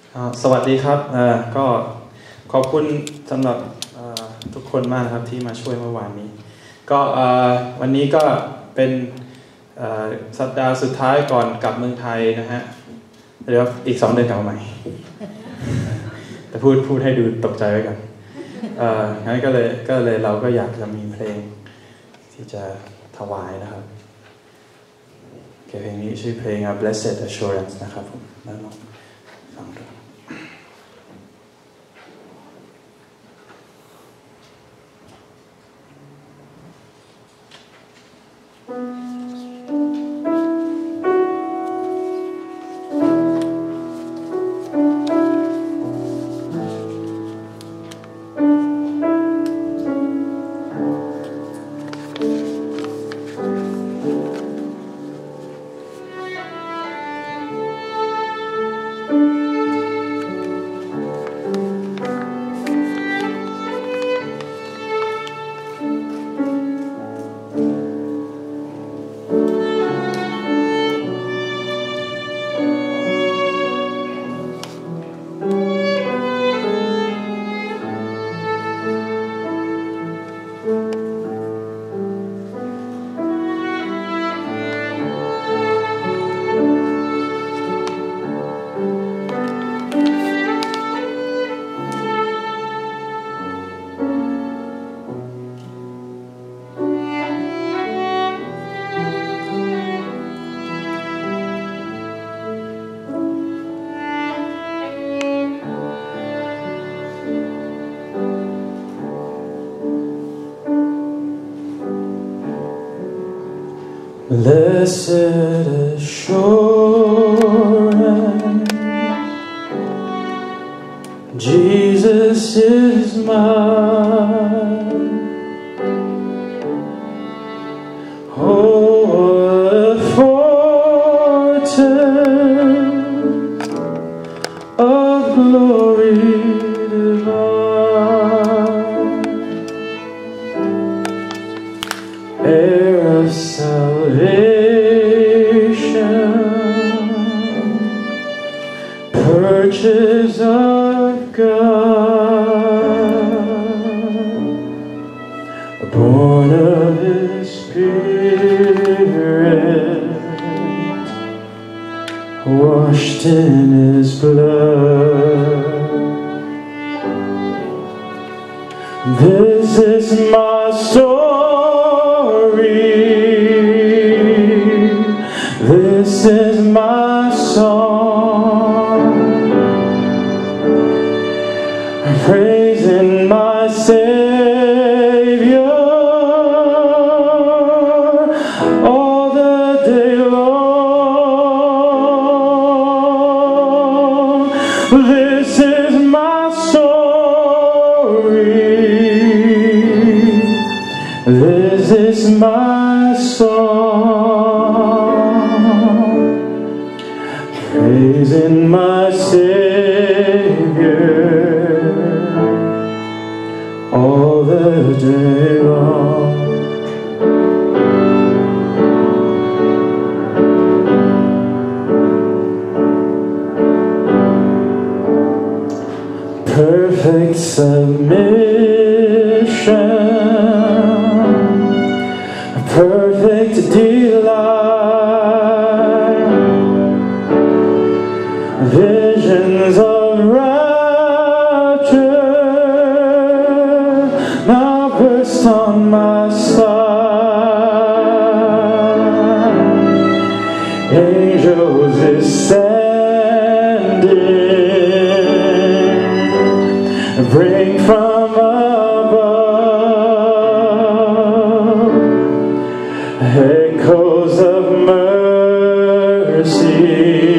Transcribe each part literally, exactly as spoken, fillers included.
อ่าสวัสดีครับอ่าก็ขอบคุณสำหรับอ่าทุกคนมากนะครับที่มาช่วยเมื่อวานนี้ก็อ่าวันนี้ก็เป็นอ่าสัปดาห์สุดท้ายก่อนกลับเมืองไทยนะฮะเดี๋ยวอีกสองเดือนกลับมาใหม่แต่พูดพูดให้ดูตกใจไว้กันอ่างั้นก็เลยก็เลยเราก็อยากจะมีเพลงที่จะถวายนะครับเพลงนี้ชื่อเพลง Blessed Assurance นะครับผมแล้วลองฟังดูBlessed assurance, Jesus is mine. Oh, what a foretaste of glory divine, heir of salvation, purchase of God, born of His Spirit, washed in His blood. This is my story, this is my song, praising my Savior all the day long. This is my story, this is my song, praising my Savior all the day long. Perfect submission, perfect delight, visions of rapture now burst on my side. Angels descending, bring from above echoes of mercy,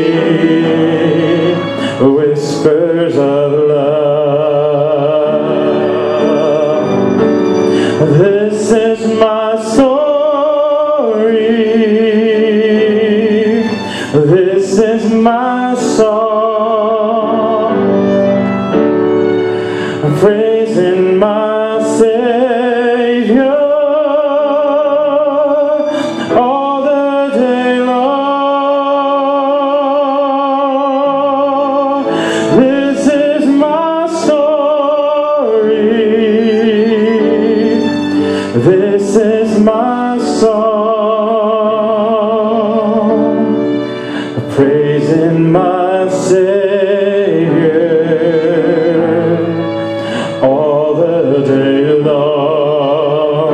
whispers of love. This is my story, this is my song, praising my Savior all the day long. my Savior all the day long.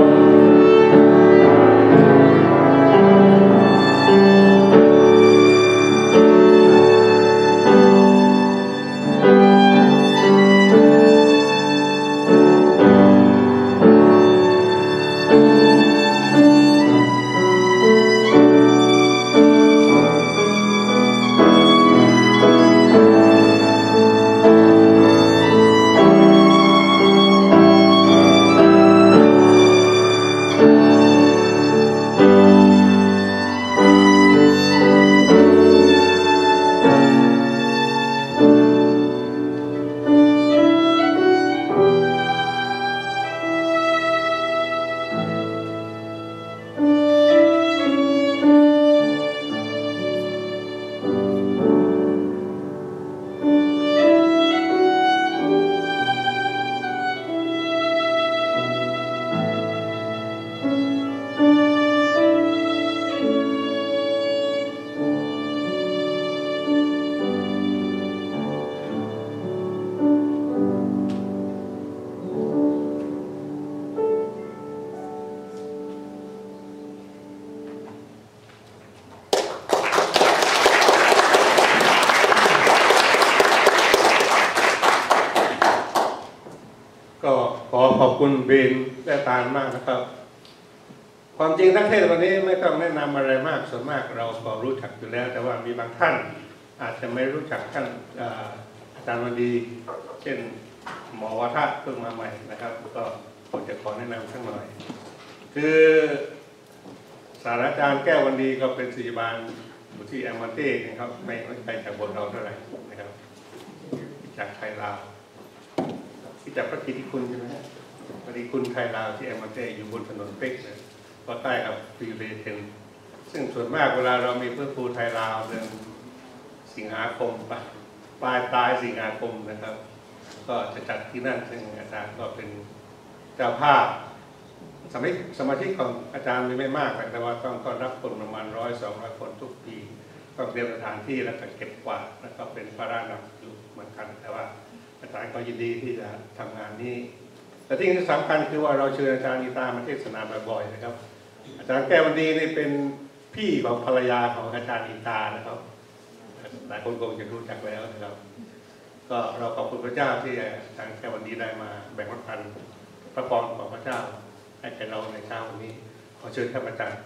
ขอบคุณเบนและตาลมากนะครับความจริงทั้งเทศวันนี้ไม่ต้องแนะนำอะไรมากส่วนมากเราก็รู้จักอยู่แล้วแต่ว่ามีบางท่านอาจจะไม่รู้จักท่านอาจารย์วันดีเช่นหมอวัฒน์เพิ่งมาใหม่นะครับก็ผมจะขอแนะนำสักหน่อยคือศาสตราจารย์แก้ววันดีก็เป็นศิษยาบาลอยู่ที่แอมมาเต้นะครับไม่ไกลจากบนเราเท่าไหร่นะครับจากไทยลาวที่จากพระกิติคุณใช่ไหมฮะพระกิติคุณไทยลาวที่แอมมาเต้อยู่บนถนนเป็กเลยก็ใต้กับฟรีเวเทนซึ่งส่วนมากเวลาเรามีเพื่อครูไทยลาวเดือนสิงหาคมปลายปลายสิงหาคมนะครับก็จะจัดที่นั่นซึ่งอาจารย์ก็เป็นเจ้าภาพสมาชิกสมาชิกของอาจารย์มีไม่มากแต่ว่าต้องต้อนรับคนประมาณร้อยสองร้อยคนทุกปีต้องเตรียมสถานที่แล้วก็เก็บกวาดแล้วก็เป็นภาระหนักอยู่เหมือนกันแต่ว่าอาจารย์ก็ยินดีที่จะทำงานนี้แต่ที่สำคัญคือว่าเราเชิญอาจารย์กีตามาเทศนาบ่อยๆนะครับอาจารย์แก้ววันดีนี่เป็นพี่ของภรรยาของอาจารย์กีตานะครับหลายคนคงจะรู้จักแล้วนะครับก็เราขอบคุณพระเจ้าที่อาจารย์แก้ววันดีได้มาแบ่งปันพระพรของพระเจ้าให้แก่เราในเช้าวันนี้ขอเชิญท่านอาจารย์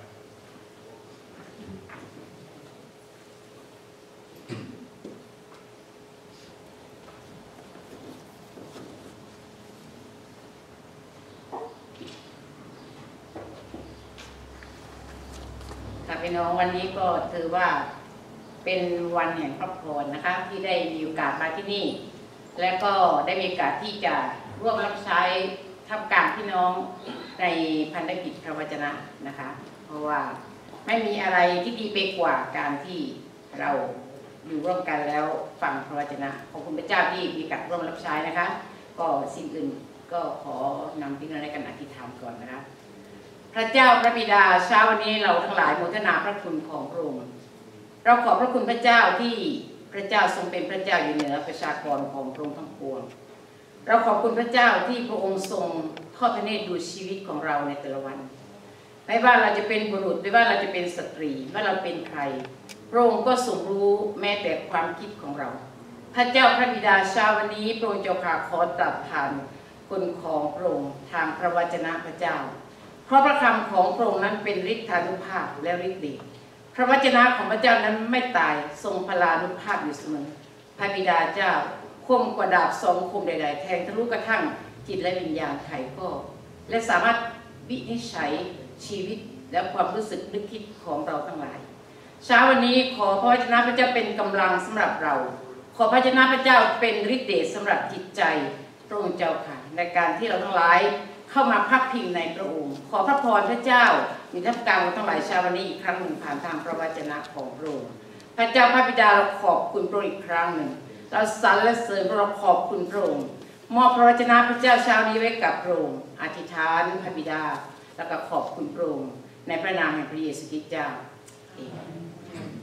พี่น้องวันนี้ก็ถือว่าเป็นวันแห่งพระพรนะคะที่ได้มีโอกาสมาที่นี่และก็ได้มีโอกาสที่จะร่วมรับใช้ทำการพี่น้องในพันธกิจพระวจนะนะคะเพราะว่าไม่มีอะไรที่ดีไปกว่าการที่เราอยู่ร่วมกันแล้วฟังพระวจนะขอบคุณพระเจ้าที่มีการร่วมรับใช้นะคะก็สิ่งอื่นก็ขอนำพี่น้องในการอธิษฐานก่อนนะคะพระเจ้าพระบิดาเช้าวันนี้เราทั้งหลายโมทนาพระคุณของพระองค์เราขอบพระคุณพระเจ้าที่พระเจ้าทรงเป็นพระเจ้าอยู่เหนือประชากรของพระองค์ทั้งปวงเราขอบคุณพระเจ้าที่พระองค์ทรงทอดพระเนตรดูชีวิตของเราในแต่ละวันไม่ว่าเราจะเป็นบุรุษไม่ว่าเราจะเป็นสตรีว่าเราเป็นใครพระองค์ก็ทรงรู้แม้แต่ความคิดของเราพระเจ้าพระบิดาเช้าวันนี้พระองค์เจ้าข้าขอตรัสผ่านคุณของพระองค์ทางพระวจนะพระเจ้าเพราะพระคำของพระองค์นั้นเป็นฤทธานุภาพและฤทธิ์เดชพระวจนะของพระเจ้านั้นไม่ตายทรงพลานุภาพอยู่เสมอพระบิดาเจ้าคมกว่าดาบสองคมใดๆแทงทะลุกระทั่งจิตและวิญญาณไขข้อและสามารถวินิจฉัยชีวิตและความรู้สึกนึกคิดของเราทั้งหลายเช้าวันนี้ขอพระวจนะพระเจ้าเป็นกำลังสำหรับเราขอพระวจนะพระเจ้าเป็นฤทธิ์เดชสำหรับจิตใจพระองค์เจ้าค่ะในการที่เราทั้งหลายเข้ามาพักพิงในพระองค์ขอพระพรพระเจ้ามีท่ามกลางทั้งหลายเช้าวันนี้อีกครั้งหนึ่งผ่านทางพระวจนะของพระองค์พระเจ้าพระบิดาเราขอบคุณพระองค์อีกครั้งหนึ่งเราสรรและเสริญเราขอบคุณพระองค์มอบพระวจนะพระเจ้าเช้านี้ไว้กับพระองค์อธิษฐานพระบิดาแล้วก็ขอบคุณพระองค์ในพระนามแห่งพระเยซูคริสต์เจ้า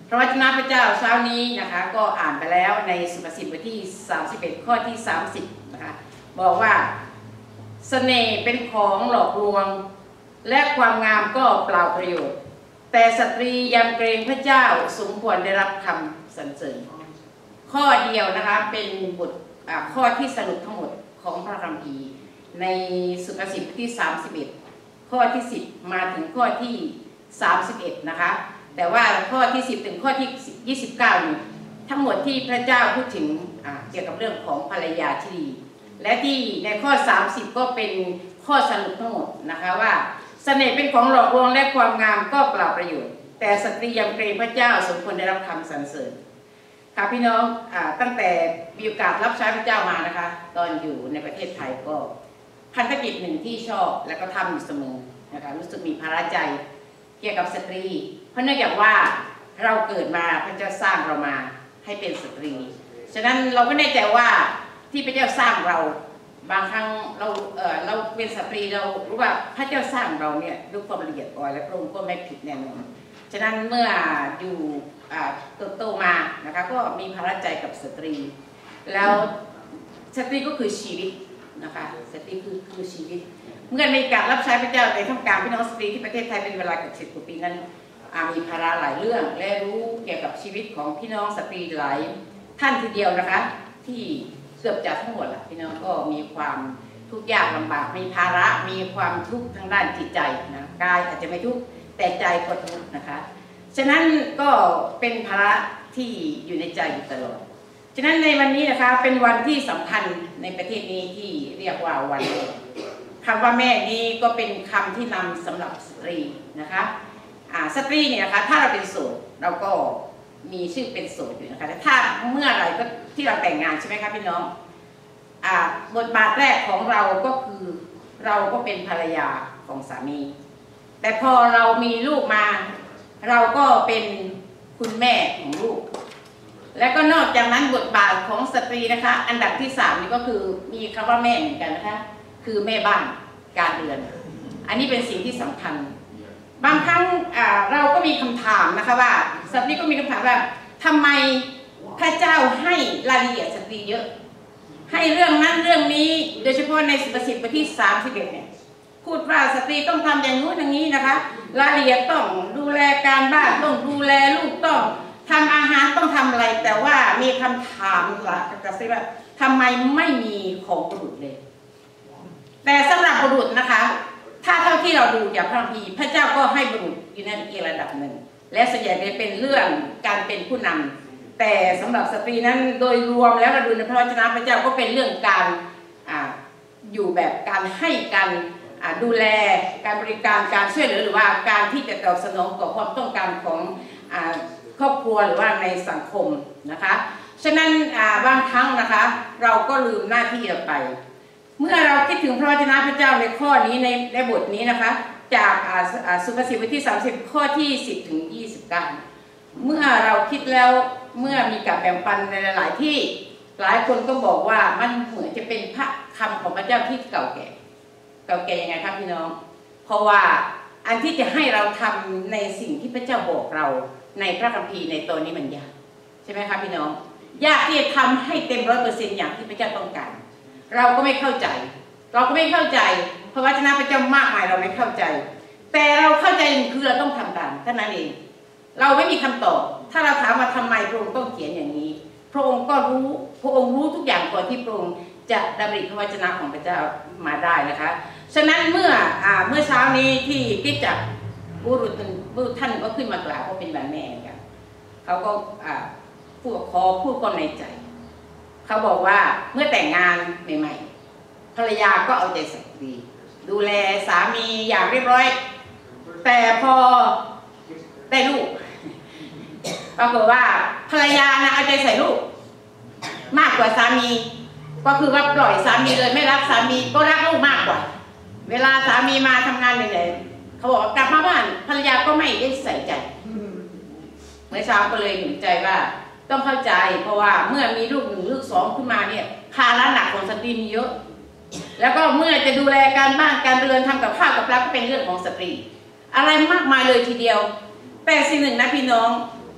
พระวจนะพระเจ้าเช้านี้นะคะก็อ่านไปแล้วในสุภาษิตบทที่สามสิบเอ็ดข้อที่สามสิบนะคะบอกว่าเสน่ห์เป็นของหลอกลวงและความงามก็เปล่าประโยชน์แต่สตรียำเกรงพระเจ้าสมควรได้รับคำสรรเสริญข้อเดียวนะคะเป็นบทข้อที่สรุปทั้งหมดของพระคัมภีร์ในสุภาษิตที่สามสิบเอ็ดข้อที่สิบมาถึงข้อที่สามสิบเอ็ดนะคะแต่ว่าข้อที่สิบถึงข้อที่ยี่สิบเก้านี่ทั้งหมดที่พระเจ้าพูดถึงเกี่ยวกับเรื่องของภรรยาที่ดีและที่ในข้อสามสิบก็เป็นข้อสรุปทั้งหมดนะคะว่าเสน่ห์เป็นของหลอกลวงและความงามก็เปล่าประโยชน์แต่สตรียำเกรงพระเจ้าสมควรได้รับคำสรรเสริญค่ะพี่น้องอตั้งแต่มีโอกาสรับใช้พระเจ้ามานะคะตอนอยู่ในประเทศไทยก็พันธกิจหนึ่งที่ชอบและก็ทำอยู่เสมอนะคะรู้สึกมีภาระใจเกี่ยวกับสตรีเพราะเนื่องจากว่าเราเกิดมาพระเจ้าสร้างเรามาให้เป็นสตรีฉะนั้นเราก็แน่ใจว่าที่พระเจ้าสร้างเราบางครั้งเราเออเราเป็นสตรีเรารู้ว่าพระเจ้าสร้างเราเนี่ยด้วยความละเอียดอ่อนและพระองค์ก็ไม่ผิดแน่นอนฉะนั้นเมื่ออยู่โตๆมานะคะก็มีภาระใจกับสตรีแล้วสตรีก็คือชีวิตนะคะสตรีคือคือชีวิตเมื่อมีการรับใช้พระเจ้าในท่ามกลางพี่น้องสตรีที่ประเทศไทยเป็นเวลาเกือบสิบกว่าปีนั้นมีภาระหลายเรื่องและรู้เกี่ยวกับชีวิตของพี่น้องสตรีหลายท่านทีเดียวนะคะที่เกือบจะทั้งหมดแหละพี่น้องก็มีความทุกข์ยากลำบากมีภาระมีความทุกข์ทางด้านจิตใจนะกายอาจจะไม่ทุกข์แต่ใจก็ทุกข์นะคะฉะนั้นก็เป็นภาระที่อยู่ในใจอยู่ตลอดฉะนั้นในวันนี้นะคะเป็นวันที่สำคัญในประเทศนี้ที่เรียกว่าวันแม่คำว่าแม่นี้ก็เป็นคำที่นำสำหรับสตรีนะคะสตรีเนี่ยนะคะถ้าเราเป็นโสดเราก็มีชื่อเป็นโสดอยู่นะคะแต่ถ้าเมื่อไหร่ก็ที่เราแต่งงานใช่ไหมคะพี่น้องบทบาทแรกของเราก็คือเราก็เป็นภรรยาของสามีแต่พอเรามีลูกมาเราก็เป็นคุณแม่ของลูกและก็นอกจากนั้นบทบาทของสตรีนะคะอันดับที่สามนี่ก็คือมีคำว่าแม่เหมือนกันนะคะคือแม่บ้านการเรือนอันนี้เป็นสิ่งที่สำคัญบางครั้งเราก็มีคำถามนะคะว่าสตรีก็มีคำถามว่าทำไมพระเจ้าให้รายละเอียดสตรีเยอะให้เรื่องนั้นเรื่องนี้โดยเฉพาะในสุภาษิตบทที่สามสิบเอ็ดเนี่ยพูดว่าสตรีต้องทำอย่างนู้นอย่างนี้นะคะรายละเอียดต้องดูแลการบ้านต้องดูแลลูกต้องทำอาหารต้องทำอะไรแต่ว่ามีคำถามละกระซิบว่าทำไมไม่มีของบุรุษเลยแต่สำหรับบุรุษนะคะถ้าเท่าที่เราดูจากพระคัมภีร์พระเจ้าก็ให้บุรุษอยู่ในอีกระดับหนึ่งและส่วนใหญ่จะเป็นเรื่องการเป็นผู้นำแต่สำหรับสตรีนั้นโดยรวมแล้วเราดูในพระวจนะพระเจ้าก็เป็นเรื่องการอ่าอยู่แบบการให้การดูแลการบริการการช่วยเหลือหรือว่าการที่จะตอบสนองต่อความต้องการของครอบครัวหรือว่าในสังคมนะคะฉะนั้นบางครั้งนะคะเราก็ลืมหน้าที่เราไปเมื่อเราคิดถึงพระวจนะพระเจ้าในข้อนี้ในในบทนี้นะคะจากสุภาษิตบทที่สามสิบข้อที่สิบถึงยี่สิบเก้าเมื่อเราคิดแล้วเมื่อมีการแบ่งปันในหลายที่หลายคนก็บอกว่ามันเหมือนจะเป็นพระคำของพระเจ้าที่เก่าแก่เก่าแก่ยังไงครับพี่น้องเพราะว่าอันที่จะให้เราทำในสิ่งที่พระเจ้าบอกเราในพระคัมภีร์ในตอนนี้มันยากใช่ไหมครับพี่น้องยากที่จะทำให้เต็มร้อยเปอร์เซ็นต์อย่างที่พระเจ้าต้องการเราก็ไม่เข้าใจเราก็ไม่เข้าใจเพราะวจนะพระเจ้ามากมายเราไม่เข้าใจแต่เราเข้าใจคือเราต้องทำตามเท่านั้นเองเราไม่มีคำตอบถ้าเราถามว่าทำไมพระองค์ต้องเขียนอย่างนี้พระองค์ก็รู้พระองค์รู้ทุกอย่างก่อนที่พระองค์จะดำริพระวจนะของพระเจ้ามาได้นะคะฉะนั้นเมื่ออ่าเมื่อเช้านี้ที่คิดจากบุรุษบุรุษท่านก็ขึ้นมากล่าวว่าเป็นวันแม่กันเขาก็อ่าพูดคอพูดก็ในใจเขาบอกว่าเมื่อแต่งงานใหม่ๆภรรยาก็เอาใจใส่ดีดูแลสามีอย่างเรียบร้อยแต่พอได้ลูกปรากฏว่าภรรยานะเอาใจใส่ลูกมากกว่าสามีก็คือว่าปล่อยสามีเลยไม่รักสามีก็รักลูกมากกว่าเวลาสามีมาทำงานเหนื่อยๆเขาบอกกลับมาบ้านภรรยาก็ไม่ได้ใส่ใจเมื่อเช้าก็เลยหนุนใจว่าต้องเข้าใจเพราะว่าเมื่อมีลูกหนึ่งลูกสองขึ้นมาเนี่ยภาระหนักของสตรีมีเยอะแล้วก็เมื่อจะดูแลการบ้านการเรือนทำกับข้าวกับปลาก็เป็นเรื่องของสตรีอะไรมากมายเลยทีเดียวแต่สิ่งหนึ่งนะพี่น้อง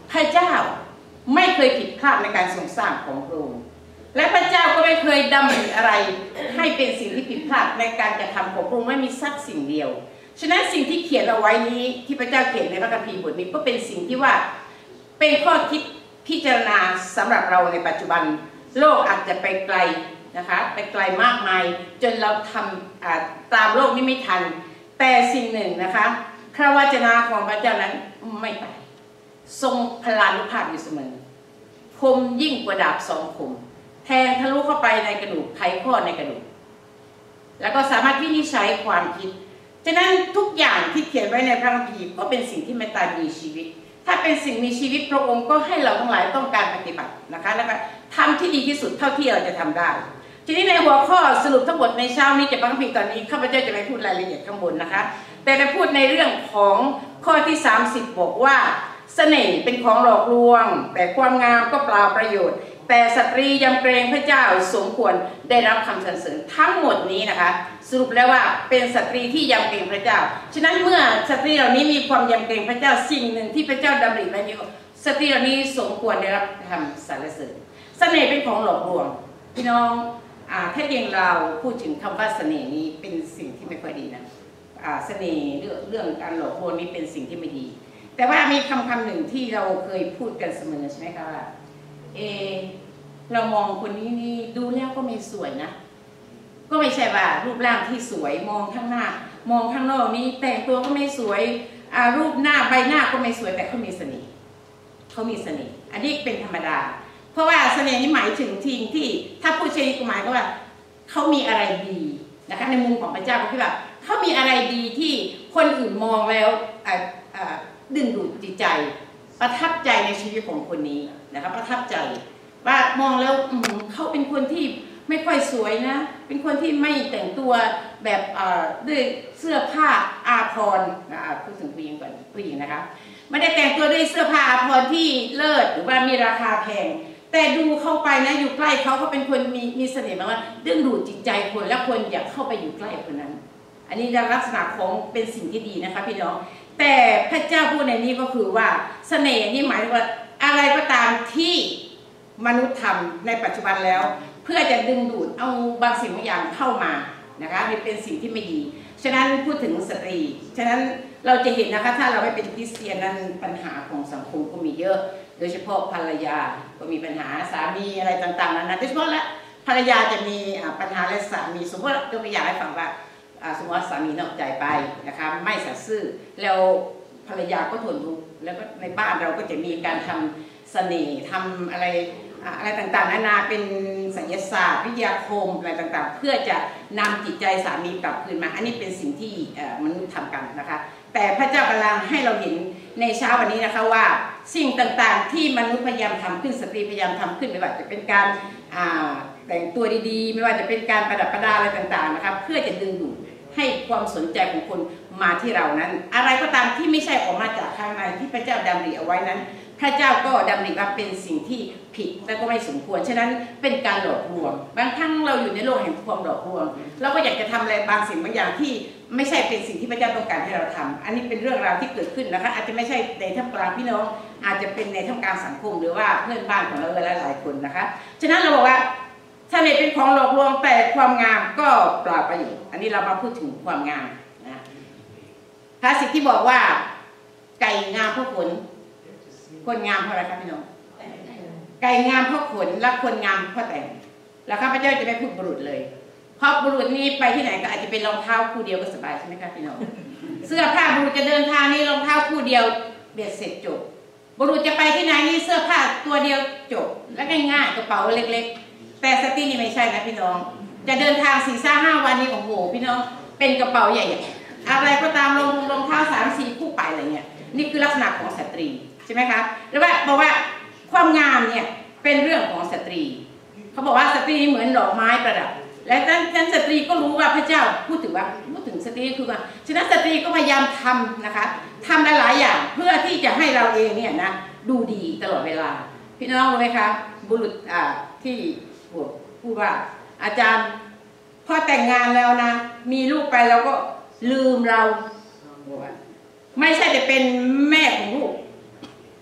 พระเจ้าไม่เคยผิดพลาดในการทรงสร้างของพระองค์และพระเจ้าก็ไม่เคยดำริอะไรให้เป็นสิ่งที่ผิดพลาดในการกระทำของพระองค์ไม่มีสักสิ่งเดียวฉะนั้นสิ่งที่เขียนเอาไว้นี้ที่พระเจ้าเขียนในพระคัมภีร์บทนี้ก็เป็นสิ่งที่ว่าเป็นข้อคิดพิจารณาสำหรับเราในปัจจุบันโลกอาจจะไปไกลนะคะไปไกลมากมายจนเราทำตามโลกนี้ไม่ทันแต่สิ่งหนึ่งนะคะพระวจนะของพระเจ้านั้นไม่ตายทรงพลานุภาพอยู่เสมอคมยิ่งกว่าดาบสองคมแทงทะลุเข้าไปในกระดูกไขข้อในกระดูกแล้วก็สามารถวินิจฉัยความคิดฉะนั้นทุกอย่างที่เขียนไว้ในพระคัมภีร์ก็เป็นสิ่งที่ไม่ตายมีชีวิตถ้าเป็นสิ่งมีชีวิตพระองค์ก็ให้เราทั้งหลายต้องการปฏิบัตินะคะแล้วก็ทำที่ดีที่สุดเท่าที่เราจะทำได้ทีนี้ในหัวข้อสรุปทั้งหมดในเช้านี้จากพระคัมภีร์ตอนนี้ข้าพเจ้าจะไม่พูดรายละเอียดข้างบนนะคะแต่จะพูดในเรื่องของข้อที่สามสิบบอกว่าเสน่ห์เป็นของหลอกลวงแต่ความงามก็เปล่าประโยชน์แต่สตรียำเกรงพระเจ้าสมควรได้รับคำสรรเสริญทั้งหมดนี้นะคะสรุปแล้วว่าเป็นสตรีที่ยำเกรงพระเจ้าฉะนั้นเมื่อสตรีเหล่านี้มีความยำเกรงพระเจ้าสิ่งหนึ่งที่พระเจ้าดำริไว้นี้สตรีเหล่านี้สมควรได้รับคำสรรเสริญเสน่ห์เป็นของหลอกลวงพี่น้องอ่าถ้าเรียงเราพูดถึงคำว่าเสน่ห์นี้เป็นสิ่งที่ไม่ค่อยดีนะอ่าเสน่ห์เรื่องเรื่องการหลอกลวงนี้เป็นสิ่งที่ไม่ดีแต่ว่ามีคำคำหนึ่งที่เราเคยพูดกันเสมอใช่ไหมคะว่าเอเรามองคนนี้นี่ดูแล้วก็ไม่สวยนะก็ไม่ใช่ว่ารูปร่างที่สวยมองข้างหน้ามองข้างนอกนี้แต่งตัวก็ไม่สวยอ่ารูปหน้าใบหน้าก็ไม่สวยแต่เขามีเสน่ห์เขามีเสน่ห์อันนี้เป็นธรรมดาเพราะว่าเสน่ห์นี้หมายถึงทิ้งที่ถ้าพูดเช่นนี้ก็หมายก็ว่าเขามีอะไรดีนะคะในมุมของพระเจ้าก็คือว่าเขามีอะไรดีที่คนอื่นมองแล้วอ่าอ่าดึงดูดจิตใจประทับใจในชีวิตของคนนี้นะครับประทับใจว่ามองแล้วเขาเป็นคนที่ไม่ค่อยสวยนะเป็นคนที่ไม่แต่งตัวแบบด้วยเสื้อผ้าอาภรณ์พูดถึงผู้หญิงก่อนผู้หญิงนะคะไม่ได้แต่งตัวด้วยเสื้อผ้าอาภรณ์ที่เลิศหรือว่ามีราคาแพงแต่ดูเข้าไปนะอยู่ใกล้เขาเขาเป็นคนมีมีเสน่ห์มากว่าดึงดูดจิตใจคนและคนอยากเข้าไปอยู่ใกล้คนนั้นอันนี้ลักษณะของเป็นสิ่งที่ดีนะคะพี่น้องแต่พระเจ้าพูดในนี้ก็คือว่าเสน่ห์นี่หมายถึงว่าอะไรก็ตามที่มนุษย์ทำในปัจจุบันแล้วเพื่อจะดึงดูดเอาบางสิ่งบางอย่างเข้ามานะคะนี่เป็นสิ่งที่ไม่ดีฉะนั้นพูดถึงสตรีฉะนั้นเราจะเห็นนะคะถ้าเราไม่เป็นคริสเตียนนั้นปัญหาของสังคมก็มีเยอะโดยเฉพาะภรรยาก็มีปัญหาสามีอะไรต่างๆนั้นโดยเฉพาะและภรรยาจะมีปัญหาและสามีสมมติยกตัวอย่างให้ฟังว่าสมมติว่าสามีนอกใจไปนะคะไม่สัตย์ซื่อแล้วภรรยาก็ทนทุกข์แล้วก็ในบ้านเราก็จะมีการทำเสน่ห์ทำอะไรอะไรต่างๆนานาเป็นไสยศาสตร์วิทยาคมอะไรต่างๆเพื่อจะนำจิตใจสามีกลับคืนมาอันนี้เป็นสิ่งที่มนุษย์ทำกันนะคะแต่พระเจ้ากำลังให้เราเห็นในเช้าวันนี้นะคะว่าสิ่งต่างๆที่มนุษย์พยายามทำขึ้นสตรีพยายามทำขึ้นไม่ว่าจะเป็นการแต่งตัวดีๆไม่ว่าจะเป็นการประดับประดาอะไรต่างๆนะคะเพื่อจะดึงดูดให้ความสนใจของคนมาที่เรานั้นอะไรก็ตามที่ไม่ใช่ออกมาจากข้างในที่พระเจ้าดำริเอาไว้นั้นพระเจ้าก็ดำริว่าเป็นสิ่งที่ผิดและก็ไม่สมควรฉะนั้นเป็นการหลอกลวงบางครั้งเราอยู่ในโลกแห่งความหลอกลวงเราก็อยากจะทำอะไรบางสิ่งบางอย่างที่ไม่ใช่เป็นสิ่งที่พระเจ้าต้องการให้เราทำอันนี้เป็นเรื่องราวที่เกิดขึ้นนะคะอาจจะไม่ใช่ในท่ามกลางพี่น้องอาจจะเป็นในท่ามกลางสังคมหรือว่าเพื่อนบ้านของเราหลายๆคนนะคะฉะนั้นเราบอกว่าเสน่ห์เป็นของหลอกลวงแต่ความงามก็เปล่าประโยชน์อันนี้เรามาพูดถึงความงามนะภาษิตที่บอกว่าไก่งามเพราะขนคนงามเพราะอะไรครับพี่น้องไก่งามเพราะขนและคนงามเพราะแต่งแล้วข้าพเจ้าจะไม่พูดบุรุษเลยเพราะบุรุษนี้ไปที่ไหนก็อาจจะเป็นรองเท้าคู่เดียวก็สบายใช่ไหมครับพี่น้องเสื้อผ้าบุรุษจะเดินทางนี้รองเท้าคู่เดียวเบียดเสร็จจบบุรุษจะไปที่ไหนนี่เสื้อผ้าตัวเดียวจบและง่ายๆกระเป๋าเล็กๆแต่สตรีนี่ไม่ใช่นะพี่น้องจะเดินทางสี่ซ่าห้าวันนี้โอ้โหพี่น้องเป็นกระเป๋าใหญ่ๆอะไรก็ตามรองรองเท้าสามสี่คู่ไปอะไรเงี้ยนี่คือลักษณะของสตรีใช่ไหมคะหรือว่าบอกว่าความงามเนี่ยเป็นเรื่องของสตรีเขาบอกว่าสตรีเหมือนดอกไม้ประดับและนั้นสตรีก็รู้ว่าพระเจ้าพูดถึงว่าพูดถึงสตรีคือว่าฉะนั้นสตรีก็พยายามทำนะคะทำหลายๆอย่างเพื่อที่จะให้เราเองเนี่ยนะดูดีตลอดเวลาพี่น้องรู้ไหมคะบุรุษอ่าที่พูดว่าอาจารย์พอแต่งงานแล้วนะมีลูกไปเราก็ลืมเราไม่ใช่จะเป็นแม่ของลูก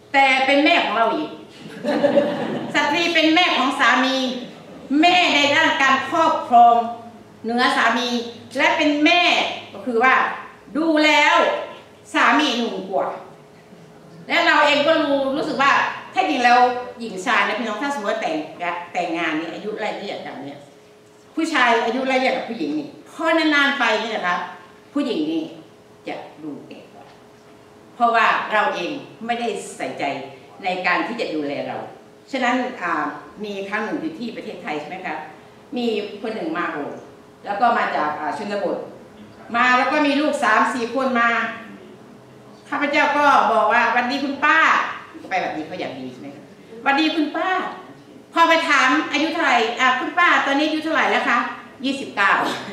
แต่เป็นแม่ของเราอีกสตรีเป็นแม่ของสามีแม่ในด้านการครอบครองเหนือสามีและเป็นแม่ก็คือว่าดูแล้วสามีหนุ่มกว่าและเราเองก็รู้รู้สึกว่าแท้จริงแล้วหญิงชายนะพี่น้องถ้าสมมติว่าแต่งแต่งงานนี่อายุไล่เลี่ยกันเนี่ยผู้ชายอายุไล่เลี่ยกับผู้หญิงนี่พอนานๆไปนี่นะครับผู้หญิงนี่จะดูแก่กว่าเพราะว่าเราเองไม่ได้ใส่ใจในการที่จะดูแลเราฉะนั้นมีครั้งหนึ่งอยู่ที่ประเทศไทยใช่ไหมครับมีคนหนึ่งมาโอ้แล้วก็มาจากชนบทมาแล้วก็มีลูกสามสี่คนมาข้าพเจ้าก็บอกว่าวันดีคุณป้าไปแบบนี้เขาอยากดีใช่ไหมครับวันดีคุณป้าพอไปถามอายุเท่าไหร่อ่ะคุณป้าตอนนี้อายุเท่าไหร่แล้วคะยี่สิบเก้า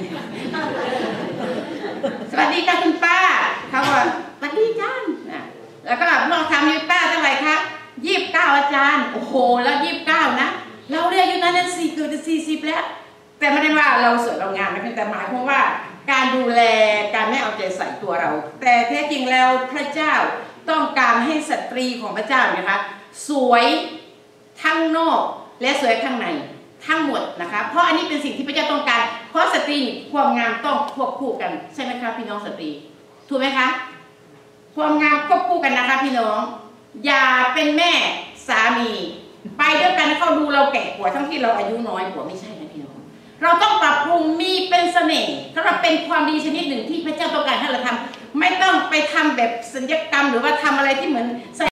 สวัสดีค่ะคุณป้าเขาบอกสวัสดีจ้าแล้วก็ลองทำอายุป้าเท่าไหร่คะยี่สิบเก้าอาจารย์โอ้โหแล้วยี่สิบเก้านะเราเรียนอายุนั้นนั้นสี่เกือบจะสี่สิบแล้วแต่ไม่ได้ว่าเราสวยเรางามนะเพียงแต่หมายความว่าการดูแลการไม่เอาใจใส่ตัวเราแต่แท้จริงแล้วพระเจ้าต้องการให้สตรีของพระเจ้านะคะสวยทั้งนอกและสวยข้างในทั้งหมดนะคะเพราะอันนี้เป็นสิ่งที่พระเจ้าต้องการเพราะสตรีความงามต้องควบคู่กันใช่ไหมคะพี่น้องสตรีถูกไหมคะความงามควบคู่กันนะคะพี่น้องอย่าเป็นแม่สามีไปด้วยกันเขาดูเราแก่กว่าทั้งที่เราอายุน้อยกว่าไม่ใช่นะพี่น้องเราต้องปรับปรุงมีเป็นเสน่ห์เพราะเป็นความดีชนิดหนึ่งที่พระเจ้าต้องการให้เราทำไม่ต้องไปทำแบบศัลยกรรมหรือว่าทำอะไรที่เหมือน